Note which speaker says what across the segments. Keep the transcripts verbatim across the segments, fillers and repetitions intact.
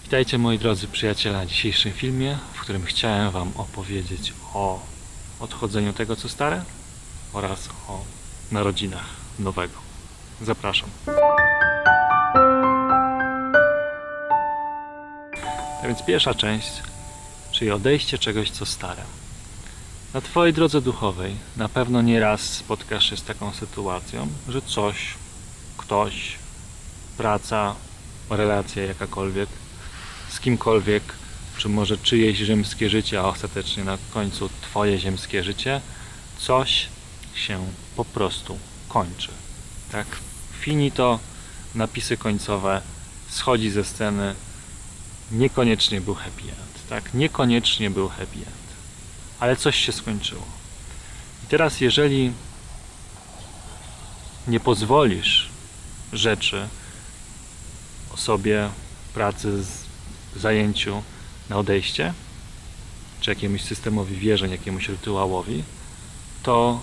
Speaker 1: Witajcie moi drodzy przyjaciele na dzisiejszym filmie, w którym chciałem Wam opowiedzieć o odchodzeniu tego co stare oraz o narodzinach nowego. Zapraszam. A więc pierwsza część, czyli odejście czegoś co stare. Na Twojej drodze duchowej na pewno nieraz spotkasz się z taką sytuacją, że coś, ktoś, praca, relacja jakakolwiek, z kimkolwiek, czy może czyjeś ziemskie życie, a ostatecznie na końcu Twoje ziemskie życie, coś się po prostu kończy. Tak? Finito, napisy końcowe, schodzi ze sceny, niekoniecznie był happy end. Tak? Niekoniecznie był happy end. Ale coś się skończyło. I teraz jeżeli nie pozwolisz rzeczy, osobie, pracy, zajęciu na odejście, czy jakiemuś systemowi wierzeń, jakiemuś rytuałowi, to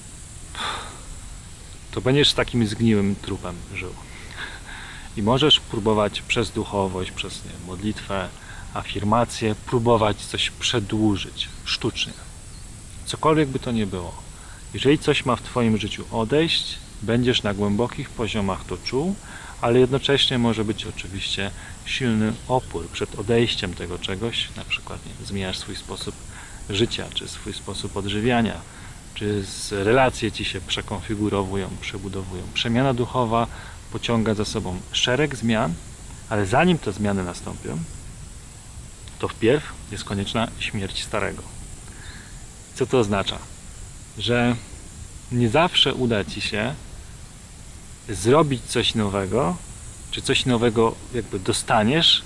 Speaker 1: to będziesz takim zgniłym trupem żył. I możesz próbować przez duchowość, przez nie, modlitwę, afirmację, próbować coś przedłużyć sztucznie. Cokolwiek by to nie było. Jeżeli coś ma w Twoim życiu odejść, będziesz na głębokich poziomach to czuł, ale jednocześnie może być oczywiście silny opór przed odejściem tego czegoś, na przykład nie, zmieniasz swój sposób życia, czy swój sposób odżywiania, czy relacje Ci się przekonfigurowują, przebudowują. Przemiana duchowa pociąga za sobą szereg zmian, ale zanim te zmiany nastąpią, to wpierw jest konieczna śmierć starego. Co to oznacza? Że nie zawsze uda Ci się zrobić coś nowego, czy coś nowego jakby dostaniesz,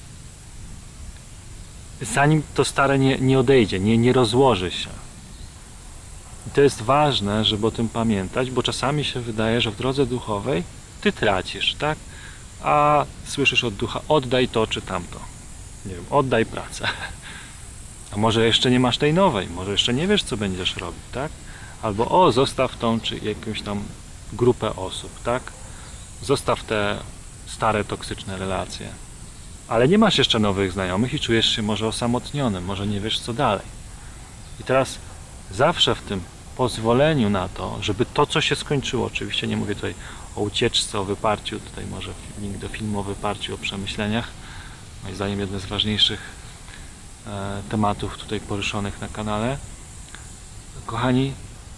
Speaker 1: zanim to stare nie, nie odejdzie, nie, nie rozłoży się. I to jest ważne, żeby o tym pamiętać, bo czasami się wydaje, że w drodze duchowej Ty tracisz, tak? A słyszysz od ducha, oddaj to czy tamto. Nie wiem, oddaj pracę. A może jeszcze nie masz tej nowej, może jeszcze nie wiesz, co będziesz robić, tak? Albo o, zostaw tą, czy jakąś tam grupę osób, tak? Zostaw te stare, toksyczne relacje. Ale nie masz jeszcze nowych znajomych i czujesz się może osamotniony, może nie wiesz, co dalej. I teraz zawsze w tym pozwoleniu na to, żeby to, co się skończyło, oczywiście nie mówię tutaj o ucieczce, o wyparciu, tutaj może link do filmu o wyparciu, o przemyśleniach, moim zdaniem jeden z ważniejszych e, tematów tutaj poruszonych na kanale. Kochani,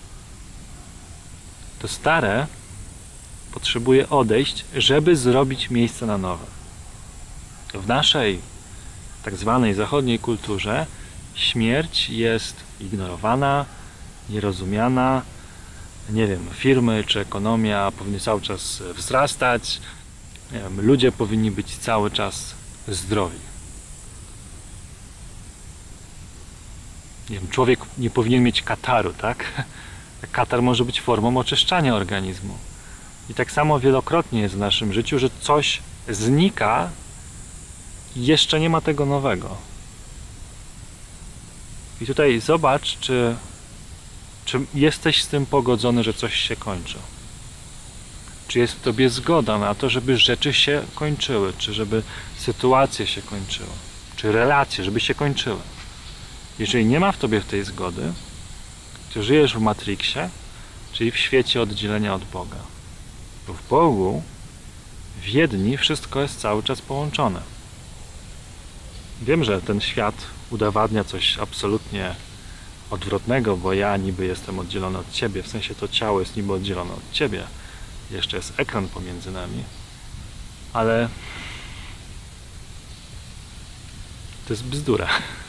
Speaker 1: to stare potrzebuje odejść, żeby zrobić miejsce na nowe. W naszej tak zwanej zachodniej kulturze śmierć jest ignorowana, nierozumiana. Nie wiem, firmy czy ekonomia powinny cały czas wzrastać. Nie wiem, ludzie powinni być cały czas zdrowi. Nie wiem, człowiek nie powinien mieć kataru, tak? Katar może być formą oczyszczania organizmu. I tak samo wielokrotnie jest w naszym życiu, że coś znika i jeszcze nie ma tego nowego. I tutaj zobacz, czy, czy jesteś z tym pogodzony, że coś się kończy. Czy jest w Tobie zgoda na to, żeby rzeczy się kończyły, czy żeby sytuacje się kończyły, czy relacje, żeby się kończyły. Jeżeli nie ma w Tobie tej zgody, to żyjesz w Matrixie, czyli w świecie oddzielenia od Boga. Bo w Bogu, w jedni wszystko jest cały czas połączone. Wiem, że ten świat udowadnia coś absolutnie odwrotnego, bo ja niby jestem oddzielony od Ciebie, w sensie to ciało jest niby oddzielone od Ciebie. Jeszcze jest ekran pomiędzy nami, ale to jest bzdura.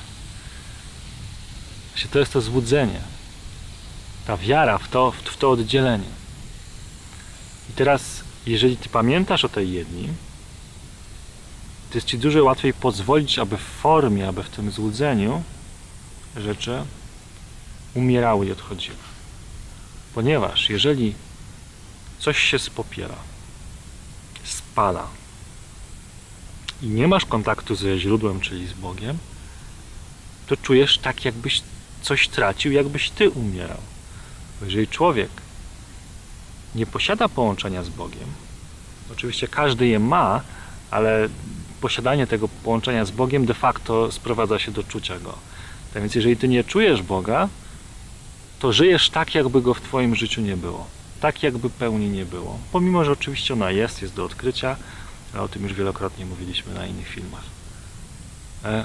Speaker 1: To jest to złudzenie. Ta wiara w to, w to oddzielenie. I teraz, jeżeli Ty pamiętasz o tej jedni, to jest Ci dużo łatwiej pozwolić, aby w formie, aby w tym złudzeniu rzeczy umierały i odchodziły. Ponieważ jeżeli coś się spopiera, spala i nie masz kontaktu ze źródłem, czyli z Bogiem, to czujesz tak, jakbyś coś tracił, jakbyś Ty umierał. Bo jeżeli człowiek nie posiada połączenia z Bogiem, oczywiście każdy je ma, ale posiadanie tego połączenia z Bogiem de facto sprowadza się do czucia Go. Tak więc jeżeli Ty nie czujesz Boga, to żyjesz tak, jakby Go w Twoim życiu nie było. Tak, jakby pełni nie było. Pomimo, że oczywiście ona jest, jest do odkrycia, ale o tym już wielokrotnie mówiliśmy na innych filmach. E,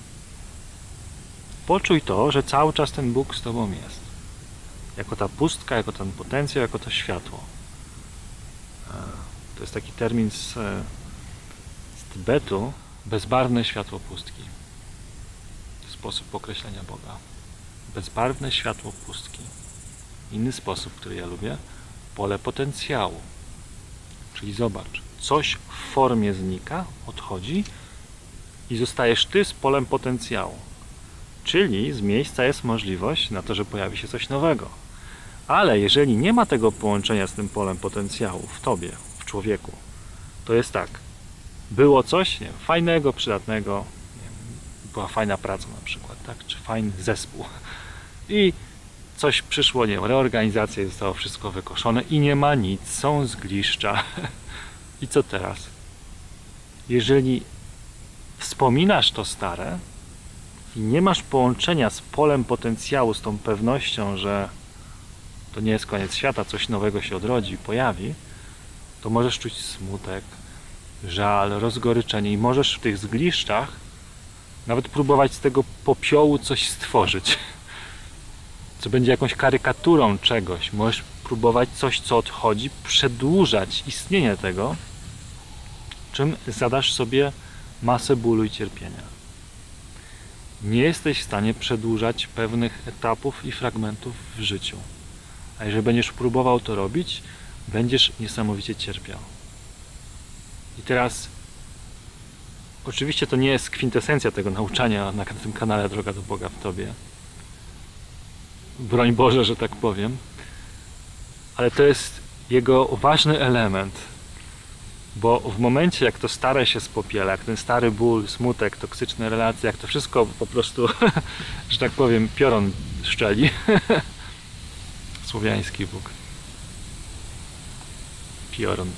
Speaker 1: poczuj to, że cały czas ten Bóg z Tobą jest. Jako ta pustka, jako ten potencjał, jako to światło. E, to jest taki termin z, z Tybetu. Bezbarwne światło pustki. To sposób określenia Boga. Bezbarwne światło pustki. Inny sposób, który ja lubię, pole potencjału. Czyli zobacz, coś w formie znika, odchodzi i zostajesz Ty z polem potencjału. Czyli z miejsca jest możliwość na to, że pojawi się coś nowego. Ale jeżeli nie ma tego połączenia z tym polem potencjału w Tobie, w człowieku, to jest tak, było coś nie wiem, fajnego, przydatnego, nie wiem, była fajna praca na przykład, tak? Czy fajny zespół i coś przyszło, nie wiem, reorganizacja i zostało wszystko wykoszone i nie ma nic, są zgliszcza. I co teraz? Jeżeli wspominasz to stare i nie masz połączenia z polem potencjału, z tą pewnością, że to nie jest koniec świata, coś nowego się odrodzi, pojawi, to możesz czuć smutek, żal, rozgoryczenie i możesz w tych zgliszczach nawet próbować z tego popiołu coś stworzyć, co będzie jakąś karykaturą czegoś. Możesz próbować coś, co odchodzi, przedłużać istnienie tego, czym zadasz sobie masę bólu i cierpienia. Nie jesteś w stanie przedłużać pewnych etapów i fragmentów w życiu. A jeżeli będziesz próbował to robić, będziesz niesamowicie cierpiał. I teraz, oczywiście to nie jest kwintesencja tego nauczania na tym kanale Droga do Boga w Tobie. Broń Boże, że tak powiem. Ale to jest jego ważny element. Bo w momencie, jak to stare się spopiela, jak ten stary ból, smutek, toksyczne relacje, jak to wszystko po prostu, że tak powiem, piorun szczeli. Słowiański Bóg. Piorun.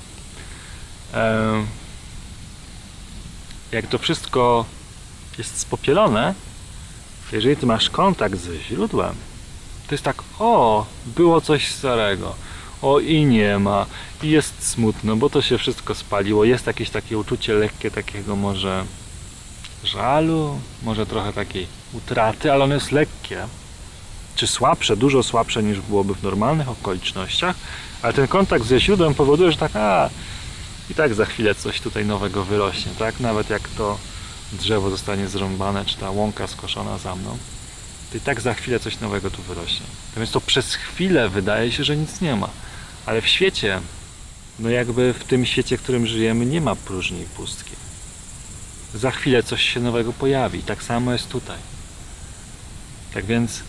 Speaker 1: Jak to wszystko jest spopielone, to jeżeli ty masz kontakt ze źródłem, to jest tak, o, było coś starego, o i nie ma, i jest smutno, bo to się wszystko spaliło, jest jakieś takie uczucie lekkie, takiego może żalu, może trochę takiej utraty, ale ono jest lekkie, czy słabsze, dużo słabsze niż byłoby w normalnych okolicznościach, ale ten kontakt ze źródłem powoduje, że tak, a i tak za chwilę coś tutaj nowego wyrośnie, tak? Nawet jak to drzewo zostanie zrąbane, czy ta łąka skoszona za mną, to i tak za chwilę coś nowego tu wyrośnie. Natomiast to przez chwilę wydaje się, że nic nie ma. Ale w świecie, no jakby w tym świecie, w którym żyjemy, nie ma próżni i pustki. Za chwilę coś się nowego pojawi. Tak samo jest tutaj. Tak więc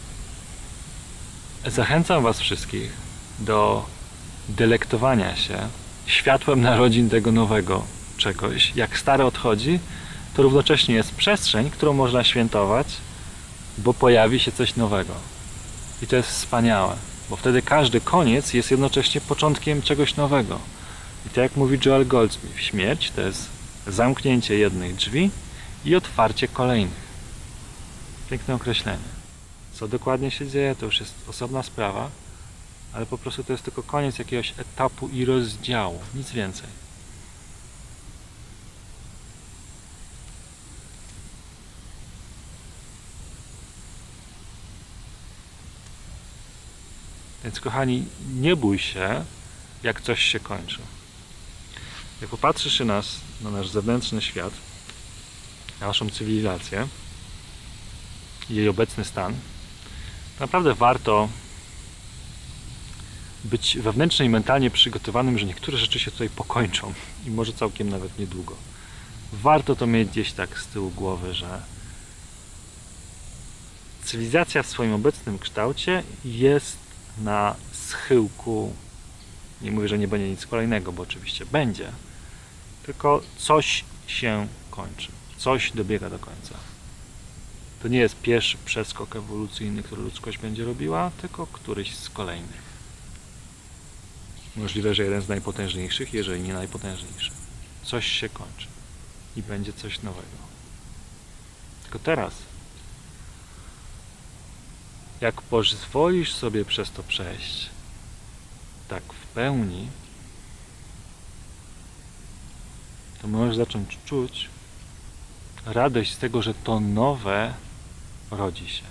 Speaker 1: zachęcam Was wszystkich do delektowania się światłem narodzin tego nowego czegoś. Jak stare odchodzi, to równocześnie jest przestrzeń, którą można świętować, bo pojawi się coś nowego. I to jest wspaniałe, bo wtedy każdy koniec jest jednocześnie początkiem czegoś nowego. I tak jak mówi Joel Goldsmith, śmierć to jest zamknięcie jednych drzwi i otwarcie kolejnych. Piękne określenie. Co dokładnie się dzieje, to już jest osobna sprawa, ale po prostu to jest tylko koniec jakiegoś etapu i rozdziału, nic więcej. Więc kochani, nie bój się, jak coś się kończy. Jak popatrzysz się nas, na nasz zewnętrzny świat, na naszą cywilizację i jej obecny stan, to naprawdę warto być wewnętrznie i mentalnie przygotowanym, że niektóre rzeczy się tutaj pokończą i może całkiem nawet niedługo. Warto to mieć gdzieś tak z tyłu głowy, że cywilizacja w swoim obecnym kształcie jest na schyłku. Nie mówię, że nie będzie nic kolejnego, bo oczywiście będzie, tylko coś się kończy, coś dobiega do końca. To nie jest pierwszy przeskok ewolucyjny, który ludzkość będzie robiła, tylko któryś z kolejnych. Możliwe, że jeden z najpotężniejszych, jeżeli nie najpotężniejszy. Coś się kończy. i będzie coś nowego. Tylko teraz, jak pozwolisz sobie przez to przejść, tak w pełni, to możesz zacząć czuć radość z tego, że to nowe rodzi się.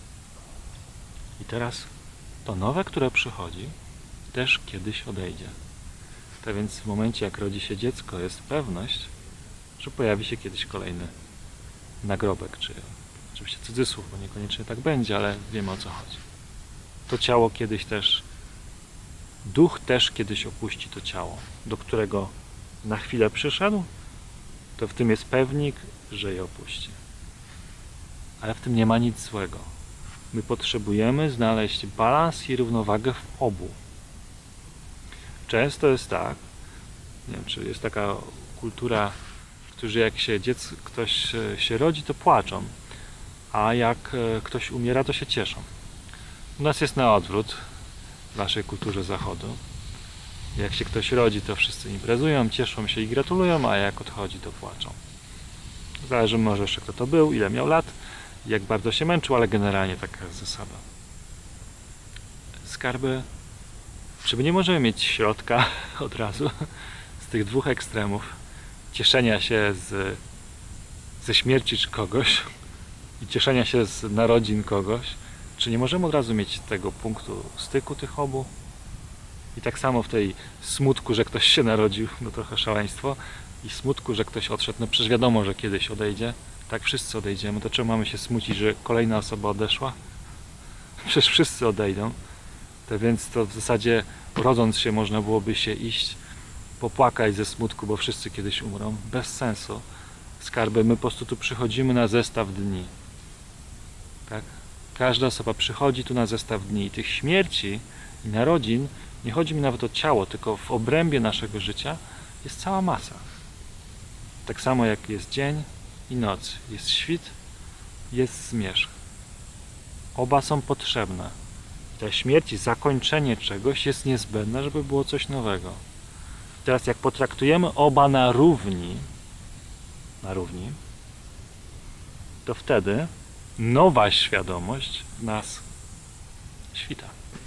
Speaker 1: I teraz to nowe, które przychodzi, też kiedyś odejdzie. Tak więc w momencie, jak rodzi się dziecko, jest pewność, że pojawi się kiedyś kolejny nagrobek, czy oczywiście cudzysłów, bo niekoniecznie tak będzie, ale wiemy, o co chodzi. To ciało kiedyś też, duch też kiedyś opuści to ciało, do którego na chwilę przyszedł, to w tym jest pewnik, że je opuści. Ale w tym nie ma nic złego. My potrzebujemy znaleźć balans i równowagę w obu. Często jest tak, nie wiem, czy jest taka kultura, którzy jak się dziecko, ktoś się rodzi, to płaczą, a jak ktoś umiera, to się cieszą. U nas jest na odwrót, w naszej kulturze zachodu. Jak się ktoś rodzi, to wszyscy imprezują, cieszą się i gratulują, a jak odchodzi, to płaczą. Zależy może jeszcze, kto to był, ile miał lat, jak bardzo się męczył, ale generalnie taka jest zasada. Skarby, czy my nie możemy mieć środka od razu z tych dwóch ekstremów, cieszenia się z, ze śmierci kogoś i cieszenia się z narodzin kogoś, czy nie możemy od razu mieć tego punktu styku tych obu? I tak samo w tej smutku, że ktoś się narodził, no trochę szaleństwo, i smutku, że ktoś odszedł, no przecież wiadomo, że kiedyś odejdzie, tak wszyscy odejdziemy, to czemu mamy się smucić, że kolejna osoba odeszła? Przecież wszyscy odejdą. To więc to w zasadzie rodząc się można byłoby się iść, popłakać ze smutku, bo wszyscy kiedyś umrą. Bez sensu. Skarby, my po prostu tu przychodzimy na zestaw dni. Tak? Każda osoba przychodzi tu na zestaw dni i tych śmierci i narodzin, nie chodzi mi nawet o ciało, tylko w obrębie naszego życia jest cała masa. Tak samo jak jest dzień i noc, jest świt, jest zmierzch. Oba są potrzebne. Ta śmierć, zakończenie czegoś jest niezbędne, żeby było coś nowego. Teraz jak potraktujemy oba na równi, na równi, to wtedy nowa świadomość w nas świta.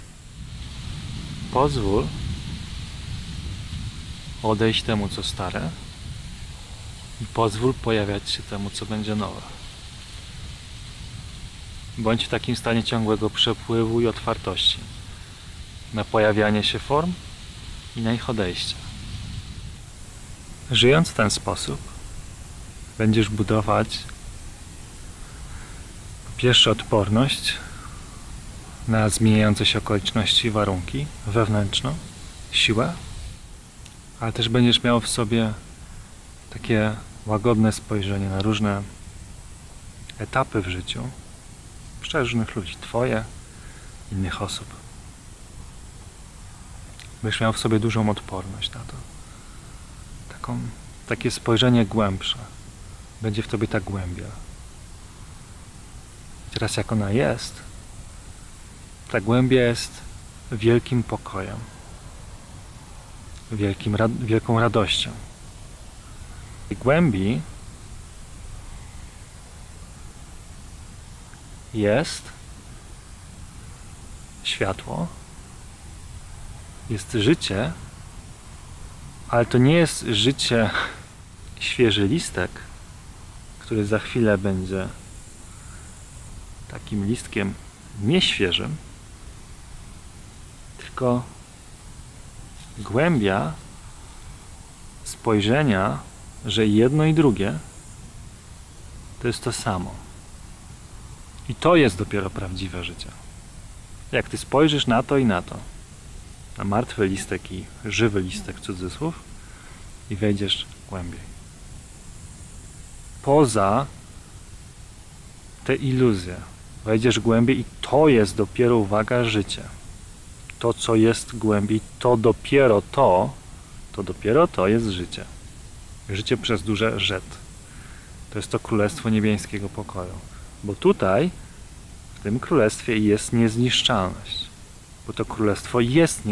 Speaker 1: Pozwól odejść temu, co stare, i pozwól pojawiać się temu, co będzie nowe. Bądź w takim stanie ciągłego przepływu i otwartości na pojawianie się form i na ich odejście. Żyjąc w ten sposób, będziesz budować po pierwsze odporność na zmieniające się okoliczności i warunki wewnętrzną, siłę, ale też będziesz miał w sobie takie łagodne spojrzenie na różne etapy w życiu różnych ludzi, twoje, innych osób. Będziesz miał w sobie dużą odporność na to. Taką, takie spojrzenie głębsze. Będzie w tobie ta głębia. Teraz jak ona jest, ta głębia jest wielkim pokojem, wielkim, wielką radością. W tej głębi jest światło, jest życie, ale to nie jest życie świeży listek, który za chwilę będzie takim listkiem nieświeżym, tylko głębia spojrzenia, że jedno i drugie to jest to samo. I to jest dopiero prawdziwe życie. Jak ty spojrzysz na to i na to, na martwy listek i żywy listek cudzysłów, i wejdziesz głębiej. Poza te iluzje. Wejdziesz głębiej i to jest dopiero, uwaga, życie. To, co jest głębiej, to dopiero to, to dopiero to jest życie. Życie przez duże rzet. To jest to Królestwo Niebiańskiego Pokoju. Bo tutaj, w tym Królestwie jest niezniszczalność. Bo to Królestwo jest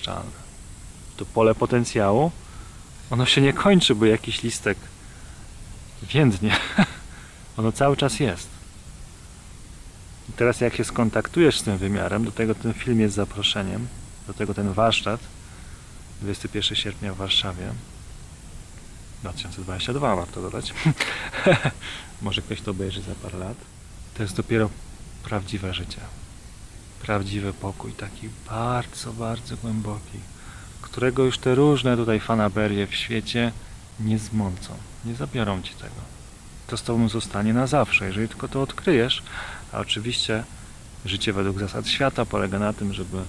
Speaker 1: niezniszczalne. To pole potencjału, ono się nie kończy, bo jakiś listek Więdnie. Ono cały czas jest. I teraz jak się skontaktujesz z tym wymiarem, do tego ten film jest zaproszeniem, do tego ten warsztat, dwudziestego pierwszego sierpnia w Warszawie, dwa tysiące dwudziesty drugi warto dodać, może ktoś to obejrzy za parę lat, to jest dopiero prawdziwe życie. Prawdziwy pokój, taki bardzo, bardzo głęboki, którego już te różne tutaj fanaberie w świecie nie zmącą, nie zabiorą ci tego. To z tobą zostanie na zawsze, jeżeli tylko to odkryjesz. A oczywiście życie według zasad świata polega na tym, żeby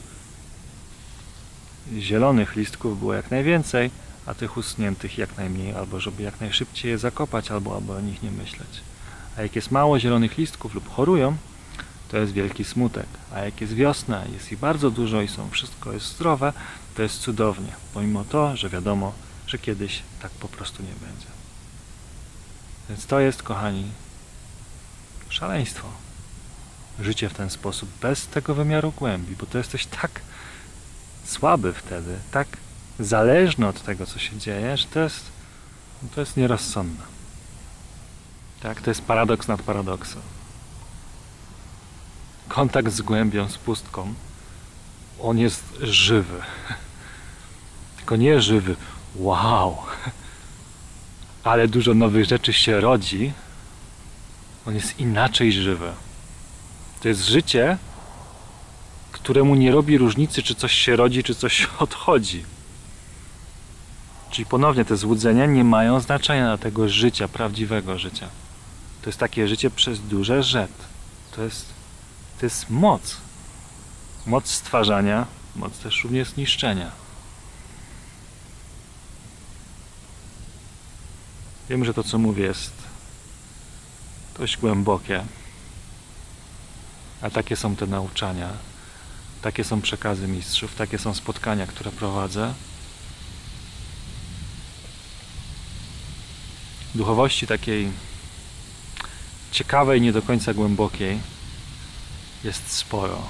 Speaker 1: zielonych listków było jak najwięcej, a tych usuniętych jak najmniej, albo żeby jak najszybciej je zakopać, albo, albo o nich nie myśleć. A jak jest mało zielonych listków lub chorują, to jest wielki smutek. A jak jest wiosna, jest ich bardzo dużo i są, wszystko jest zdrowe, to jest cudownie. Pomimo to, że wiadomo, że kiedyś tak po prostu nie będzie. Więc to jest, kochani, szaleństwo. Życie w ten sposób, bez tego wymiaru głębi, bo to jesteś tak słaby wtedy, tak zależny od tego, co się dzieje, że to jest, to jest nierozsądne. Tak, to jest paradoks nad paradoksem. Kontakt z głębią, z pustką, on jest żywy. Tylko nie żywy, wow, ale dużo nowych rzeczy się rodzi, on jest inaczej żywy. To jest życie, któremu nie robi różnicy, czy coś się rodzi, czy coś odchodzi. Czyli ponownie te złudzenia nie mają znaczenia dla tego życia, prawdziwego życia. To jest takie życie przez duże Z. To jest, to jest moc. Moc stwarzania, moc też również niszczenia. Wiem, że to, co mówię, jest dość głębokie. A takie są te nauczania, takie są przekazy mistrzów, takie są spotkania, które prowadzę. Duchowości takiej ciekawej, nie do końca głębokiej jest sporo.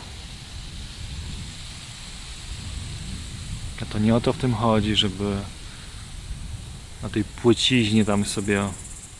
Speaker 1: A to nie o to w tym chodzi, żeby na tej płyciźnie tam sobie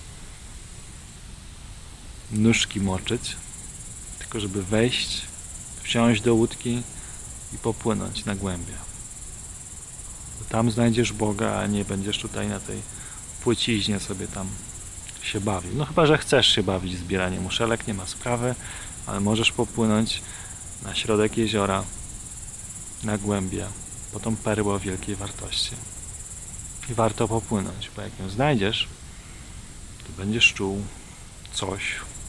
Speaker 1: nóżki moczyć, tylko żeby wejść, wsiąść do łódki i popłynąć na głębie. Bo tam znajdziesz Boga, a nie będziesz tutaj na tej płyciźnie sobie tam się bawił. No chyba, że chcesz się bawić zbieraniem muszelek, nie ma sprawy, ale możesz popłynąć na środek jeziora, na głębie, po tą perłę o wielkiej wartości. I warto popłynąć, bo jak ją znajdziesz, to będziesz czuł coś,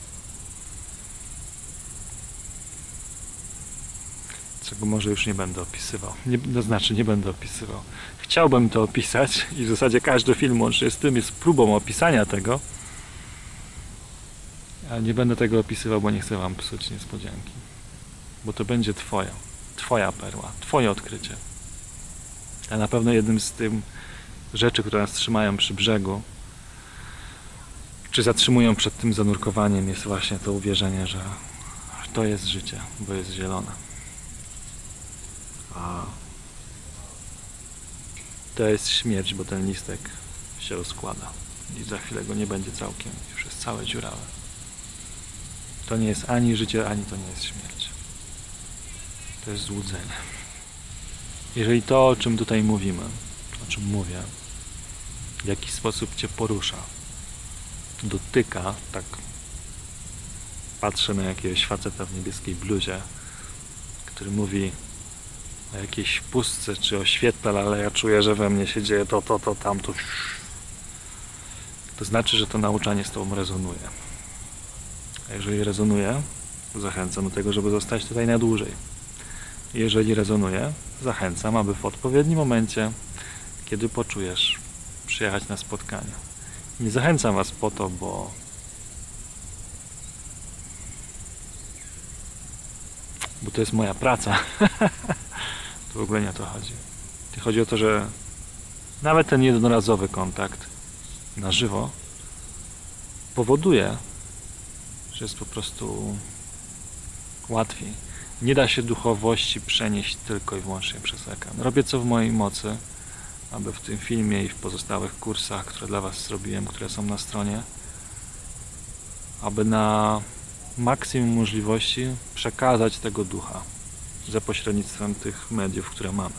Speaker 1: czego może już nie będę opisywał. Nie, to znaczy, nie będę opisywał. Chciałbym to opisać i w zasadzie każdy film łącznie z tym jest próbą opisania tego, ale nie będę tego opisywał, bo nie chcę wam psuć niespodzianki. Bo to będzie twoja, twoja perła, twoje odkrycie. A na pewno jednym z tych rzeczy, które nas trzymają przy brzegu, czy zatrzymują przed tym zanurkowaniem, jest właśnie to uwierzenie, że to jest życie, bo jest zielone. A to jest śmierć, bo ten listek się rozkłada i za chwilę go nie będzie całkiem, już jest całe dziurawe. To nie jest ani życie, ani to nie jest śmierć. To jest złudzenie. Jeżeli to, o czym tutaj mówimy, o czym mówię, w jakiś sposób cię porusza, dotyka, tak patrzę na jakiegoś faceta w niebieskiej bluzie, który mówi o jakiejś pustce czy o świetle, ale ja czuję, że we mnie się dzieje to, to, to, tamto. To znaczy, że to nauczanie z tobą rezonuje. A jeżeli rezonuje, to zachęcam do tego, żeby zostać tutaj na dłużej. Jeżeli rezonuje, zachęcam, aby w odpowiednim momencie, kiedy poczujesz, przyjechać na spotkanie. Nie zachęcam was po to, bo bo to jest moja praca. To w ogóle nie o to chodzi. Chodzi o to, że nawet ten jednorazowy kontakt na żywo powoduje, że jest po prostu łatwiej. Nie da się duchowości przenieść tylko i wyłącznie przez ekran. Robię co w mojej mocy, aby w tym filmie i w pozostałych kursach, które dla was zrobiłem, które są na stronie, aby na maksimum możliwości przekazać tego ducha za pośrednictwem tych mediów, które mamy.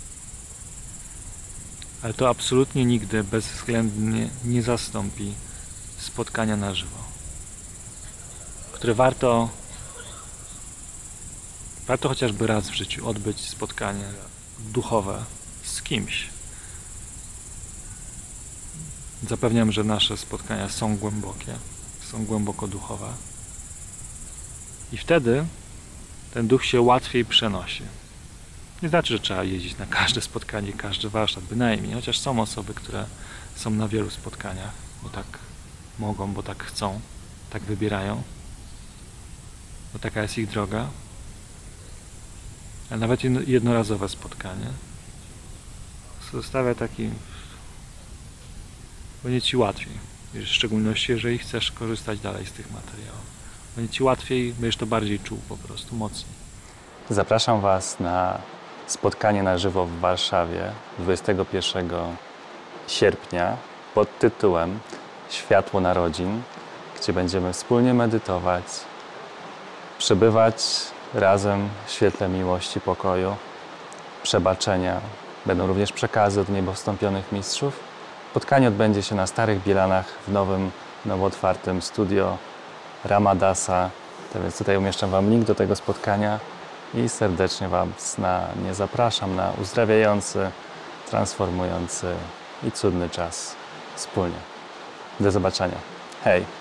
Speaker 1: Ale to absolutnie nigdy bezwzględnie nie zastąpi spotkania na żywo, które warto warto chociażby raz w życiu odbyć spotkanie duchowe z kimś. Zapewniam, że nasze spotkania są głębokie, są głęboko duchowe i wtedy ten duch się łatwiej przenosi. Nie znaczy, że trzeba jeździć na każde spotkanie, każdy warsztat, bynajmniej, chociaż są osoby, które są na wielu spotkaniach, bo tak mogą, bo tak chcą, tak wybierają, bo taka jest ich droga. A nawet jednorazowe spotkanie zostawia taki, będzie Ci łatwiej, w szczególności jeżeli chcesz korzystać dalej z tych materiałów. Będzie Ci łatwiej, będziesz to bardziej czuł po prostu, mocniej.
Speaker 2: Zapraszam Was na spotkanie na żywo w Warszawie dwudziestego pierwszego sierpnia pod tytułem Światło Narodzin, gdzie będziemy wspólnie medytować, przebywać razem w świetle miłości, pokoju, przebaczenia. Będą również przekazy od niebo wstąpionych mistrzów. Spotkanie odbędzie się na Starych Bielanach w nowym, nowo otwartym studio Ramadasa. Tak więc tutaj umieszczam Wam link do tego spotkania i serdecznie Was na nie zapraszam na uzdrawiający, transformujący i cudny czas wspólnie. Do zobaczenia. Hej!